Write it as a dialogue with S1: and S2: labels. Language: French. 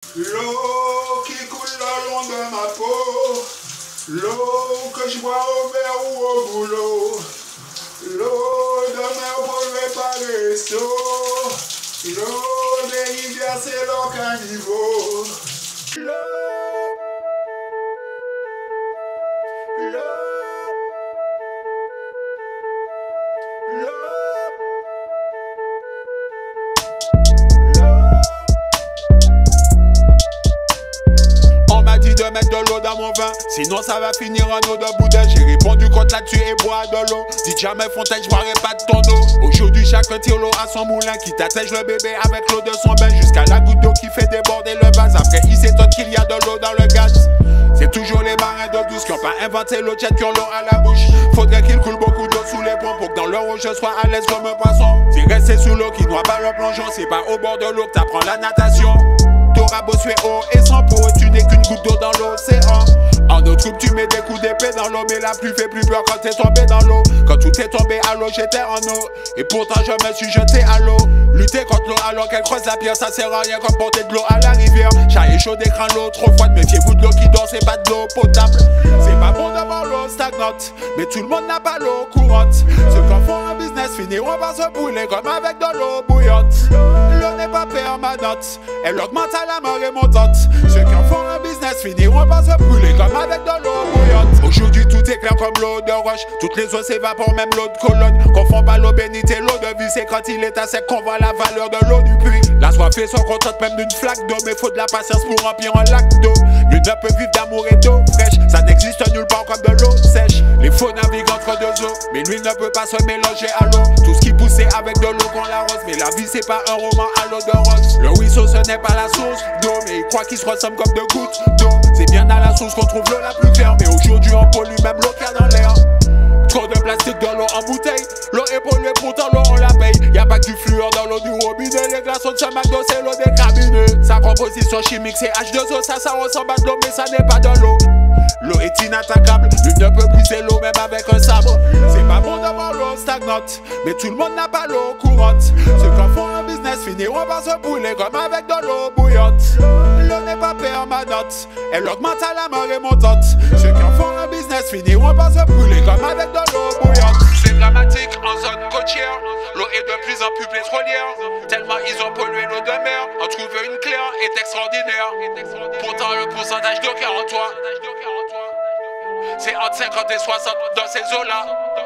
S1: L'eau qui coule le long de ma peau, l'eau que je bois au verre ou au boulot, l'eau de mer polluée par les seaux, l'eau des rivières c'est leur caniveau.
S2: On m'a dit de mettre de l'eau dans mon vin, sinon ça va finir en eau de boudin. J'ai répondu contre là-dessus et bois de l'eau. Dis jamais fontaine, je boirai pas de ton eau. Aujourd'hui chacun tire l'eau à son moulin, qui t'attège le bébé avec l'eau de son bain, jusqu'à la goutte d'eau qui fait déborder le vase. Après il s'étonne qu'il y a de l'eau dans le gaz. C'est toujours les marins d'eau douce qui ont pas inventé l'eau tiède, qui ont l'eau à la bouche. Faudrait qu'il coule beaucoup d'eau sous les ponts pour que dans leur eau je sois à l'aise comme un poisson. C'est rester sous l'eau qui noie pas le plongeon, c'est pas au bord de l'eau que t'apprends la natation. T'auras beau suer haut et sans peau, tu n'es qu'une goutte d'eau dans l'océan. En eau troupe tu mets des coups d'épée dans l'eau, mais la pluie fait plus peur quand t'es tombé dans l'eau. Quand tout est tombé à l'eau, j'étais en eau, et pourtant je me suis jeté à l'eau. Lutter contre l'eau alors qu'elle creuse la pierre, ça sert à rien comme porter de l'eau à la rivière. Chat et chaud d'écran, l'eau trop froide, méfiez-vous de l'eau qui dort, c'est pas de l'eau potable. C'est pas bon d'avoir l'eau stagnante, mais tout le monde n'a pas l'eau courante. Ceux qui font un business finiront par se brûler comme avec de l'eau bouillante. L'eau n'est pas permanente, elle augmente à la marée montante. Ceux qui font un business finiront par se brûler comme avec de l'eau bouillante. Aujourd'hui tout est clair comme l'eau de roche, toutes les eaux s'évaporent, même l'eau de Cologne. Confond pas l'eau bénite et l'eau de vie, c'est quand il est à sec qu'on voit la valeur de l'eau du puits. La soif est sans contente même d'une flaque d'eau, mais faut de la patience pour remplir un lac d'eau. Nul ne peut vivre d'amour et d'eau fraîche, ça n'existe nulle part comme de l'eau sèche. Les faux naviguent entre deux eaux, mais l'huile ne peut pas se mélanger à l'eau. Tout ce qui pousse c'est avec de l'eau qu'on l'arrose, mais la vie c'est pas un roman à l'eau de rose. Le ruisseau ce n'est pas la source d'eau, mais il croit qu'il se ressemble comme de gouttes d'eau. C'est bien à la source qu'on trouve l'eau la plus claire, mais aujourd'hui on pollue même l'eau qu'il y a dans l'air. Trop de plastique dans l'eau en bouteille, l'eau est polluée pourtant l'eau on la paye. Y'a pas que du fluor dans l'eau du robinet, les glaçons de chez McDo c'est l'eau des cabinets. Sa composition chimique c'est H2O, ça ressemble à de l'eau mais ça n'est pas de l'eau. L'eau est inattaquable, l'une ne peut briser l'eau même avec un sabre. C'est pas bon d'avoir l'eau stagnante, mais tout le monde n'a pas l'eau courante. Ceux qui font un business finiront par se brûler comme avec de l'eau bouillante. L'eau n'est pas permanente, elle augmente à la marée montante. Ceux qui font un business finiront par se brûler comme avec de l'eau bouillante. C'est dramatique en zone côtière, l'eau est de plus en plus pétrolière. Tellement ils ont pollué l'eau de mer, en trouver une claire est extraordinaire. Pourtant le pourcentage d'eau qu'il y a en toi, c'est entre 50 et 60 dans ces eaux-là.